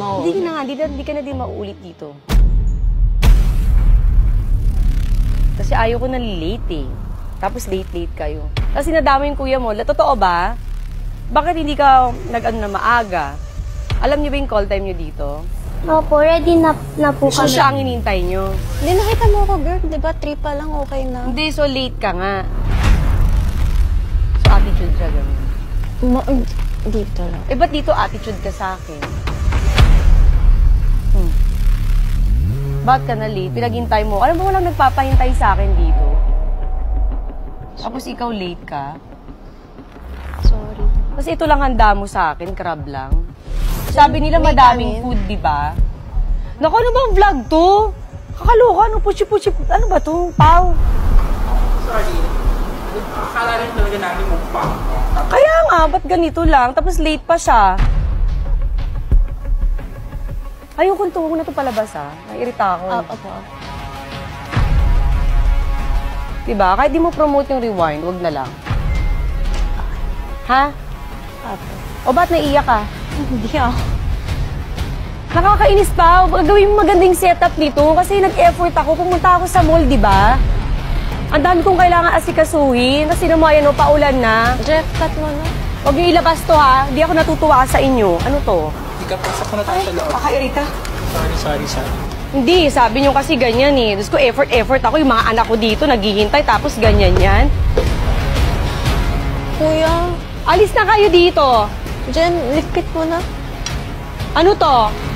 mauulit. Hindi na nga, hindi ka na din mauulit dito. Kasi ayaw ko na late eh. Tapos late kayo. Kasi nadama yung kuya mo. Totoo ba? Bakit hindi ka nag-ano na maaga? Alam niyo ba yung call time niyo dito? Opo, ready na po So kami. siya ang inintay niyo. Hindi, nakita mo ako, girl. Diba, 3 pa lang, okay na. Hindi, so late ka nga. So attitude siya ganun. Dito lang. Eh, ba't dito attitude ka sa akin? Ba't ka na late? Pinaghintay mo. Alam mo, walang nagpapahintay sa akin dito. Tapos ikaw late ka. Sorry. Kasi ito lang handa mo sa akin, crab lang. Sabi nila madaming food, di ba? Naku, ano bang vlog to? Kakaloka, ano puchi-puchi, ano ba to? Pau. Sorry. Akala rin talaga namin mukbang. Kaya nga, ba't ganito lang? Tapos late pa siya. Ayokong tuwag na ito palabas, ha? Naiirita ako. Opo. Diba? Kahit di mo promote yung rewind, wag na lang. Ha? Opo. O ba't naiiyak ka? Hindi ako. Nakakainis pa. Gawin mo magandang setup nito kasi nag-effort ako. Pumunta ako sa mall, di ba? Ang dami kong kailangan asikasuhin. Kasi naman, ano, paulan na. Jeff, cut mo na. Huwag niyo ilabas to, ha? Hindi ako natutuwa sa inyo. Ano to? Hindi ka pasok mo na tayo sa loob. Kakairita. Sorry. Hindi, sabi niyo kasi ganyan eh. Diyos ko, effort ako. Yung mga anak ko dito, naghihintay, tapos ganyan yan. Kuya, Alis na kayo dito. Jen, lipkit mo na. Ano to?